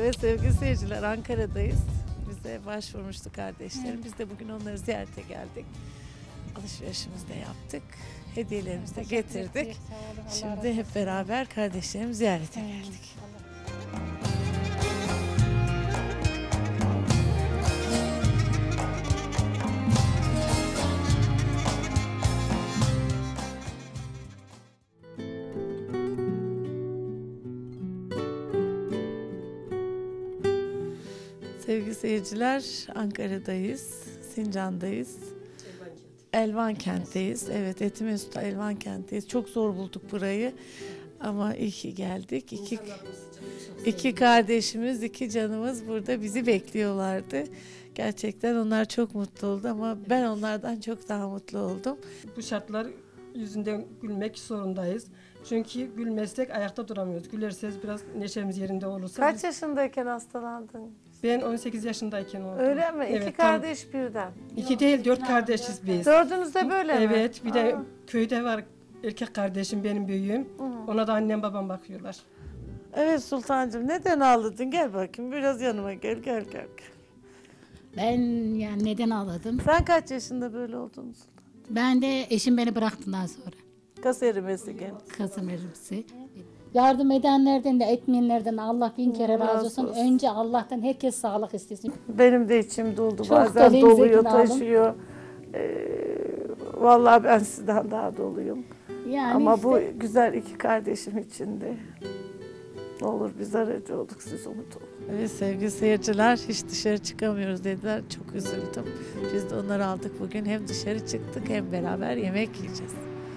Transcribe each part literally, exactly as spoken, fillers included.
Evet sevgili seyirciler, Ankara'dayız. Bize başvurmuştu kardeşlerim. Biz de bugün onları ziyarete geldik. Alışverişimizi de yaptık. Hediyelerimizi de getirdik. Şimdi hep beraber kardeşlerimi ziyarete geldik. Sevgili seyirciler, Ankara'dayız, Sincan'dayız. Elvan kentteyiz. Evet, Etimesgut'ta Elvan kentteyiz. Çok zor bulduk burayı ama iyi ki geldik. İki, iki kardeşimiz, iki canımız burada bizi bekliyorlardı. Gerçekten onlar çok mutlu oldu ama ben onlardan çok daha mutlu oldum. Bu şartlar yüzünden gülmek zorundayız. Çünkü gülmezsek ayakta duramıyoruz. Gülerseniz biraz neşemiz yerinde olursa. Kaç biz... yaşındayken hastalandın? Ben on sekiz yaşındayken oldum. Öyle mi? Evet, İki tam... kardeş birden. İki değil, dört kardeşiz biz. Dördünüz de böyle mi? Evet, bir de Aa. köyde var erkek kardeşim, benim büyüğüm. Hı. Ona da annem babam bakıyorlar. Evet Sultancığım, neden ağladın? Gel bakayım, biraz yanıma gel, gel, gel. Ben yani neden ağladım? Sen kaç yaşında böyle oldun Sultan? Ben de eşim beni bıraktıktan sonra. Kas erimesi gene. Kasım erimsi. Yardım edenlerden de etmeyenlerden Allah bin kere Allah razı razı olsun. olsun. Önce Allah'tan herkes sağlık istesin. Benim de içim doldu. Çok Bazen doluyum doluyor, Zekin Hanım. taşıyor. Ee, vallahi ben sizden daha doluyum. Yani Ama işte, bu güzel iki kardeşim için de ne olur biz aracı olduk, siz umut olun. Evet sevgili seyirciler, hiç dışarı çıkamıyoruz dediler. Çok üzüldüm. Biz de onları aldık bugün. Hem dışarı çıktık hem beraber yemek yiyeceğiz.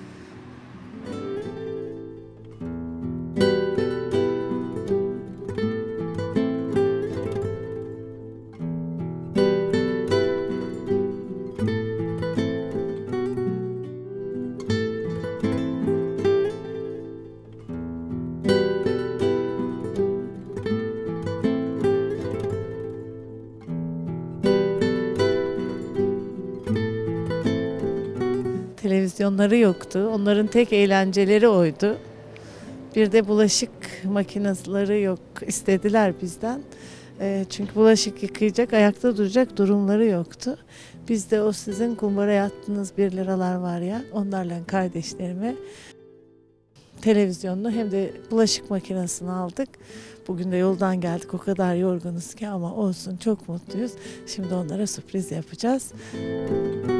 Televizyonları yoktu. Onların tek eğlenceleri oydu. Bir de bulaşık makineleri yok istediler bizden. E, çünkü bulaşık yıkayacak, ayakta duracak durumları yoktu. Biz de o sizin kumbara yattığınız bir liralar var ya, onlarla kardeşlerime televizyonunu hem de bulaşık makinesini aldık. Bugün de yoldan geldik, o kadar yorgunuz ki ama olsun, çok mutluyuz. Şimdi onlara sürpriz yapacağız.